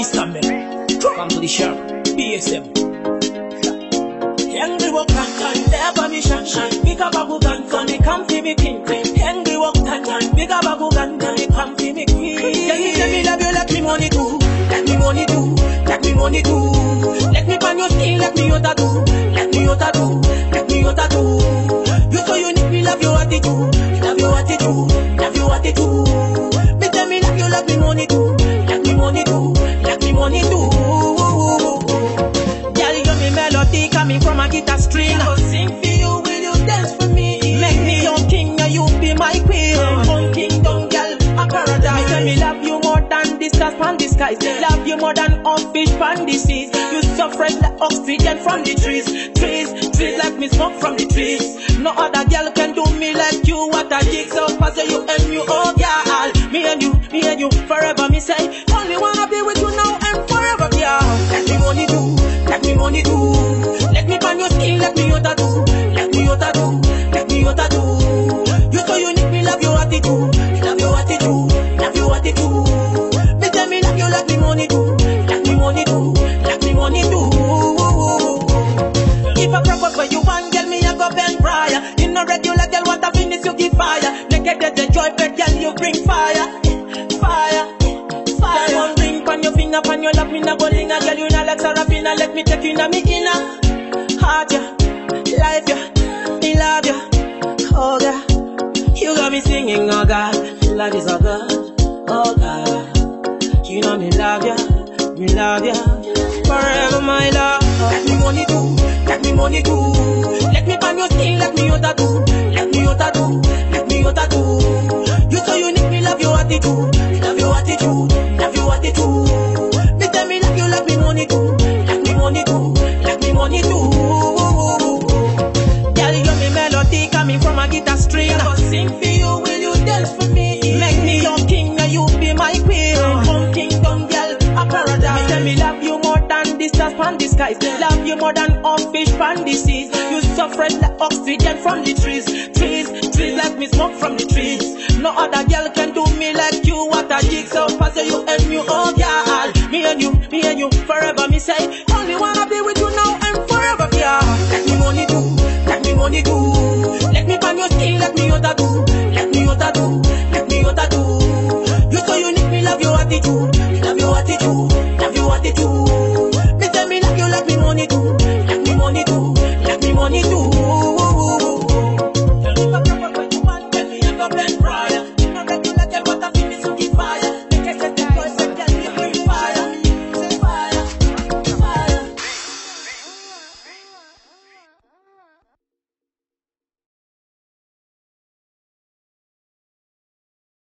Chris Campbell, come to the shop, BSM. Angry walk and their permission. Pick up a book and they come to me king. Angry walk and pick up a book and they come to me queen. Let me love you, let me money too. Let me money too. Let me money too. Let me pan your skin, let me your tattoo. Let me your tattoo. Let me your tattoo. You so unique, me love your attitude. Love your attitude. Love your attitude. Me tell me love you, let me money too. Let me money too. Let me money too. Melody coming from a guitar string. I will sing for you, will you dance for me? Make me your king and you be my queen. One kingdom girl, a paradise. Me love you more than the stars from the skies. Love you more than all fish from the seas. You so fresh like oxygen from the trees. Trees like me smoke from the trees. No other girl can do me like you. What a jigsaw puzzle you and you, oh girl. Me and you, forever me say. Only wanna be with you now and forever, girl. Let me money do. Let me money too. Let me pan your skin, let me your tattoo. Let me your tattoo. Let me your tattoo. You so unique, me love your attitude. Love your attitude. Love your attitude. Me tell me love you, let me money too. Let me money too. Let me money too. If I propose for you one girl, me a go bend prior. You no regular girl, want to finish you give fire. Naked the joy, but girl you bring fire. Fire. One ring on your finger, on your lap, me na go linger. Girl, you na like Sarafina, let me take you na me inner. Heart ya, life ya, me love ya. Oh God, you got me singing, oh God. Life is so good, oh God. You know me love ya, forever my love. Let me money too, let me money too. Let me pan your skin, let me your tattoo. Let me your tattoo, let me your tattoo. You so unique, me love your attitude. Love your attitude, love your attitude. Me tell me love you, let me money too. Let me money too, let me money too. Girl, you me melody coming from a guitar string. I will sing for you, will you dance for me? Make me your king and you be my queen. One kingdom girl, a paradise. Me tell me love you more than the stars from the skies. Love you more than all fish from the seas. You so fresh like oxygen from the trees. Trees like me smoke from the trees. No other girl can do me like you. What a jigsaw puzzle you and me, oh girl. Me and you, forever me say. Only wanna be with you now and forever, girl. Let me money too, let me money too. Let me pan your skin, let me your tattoo.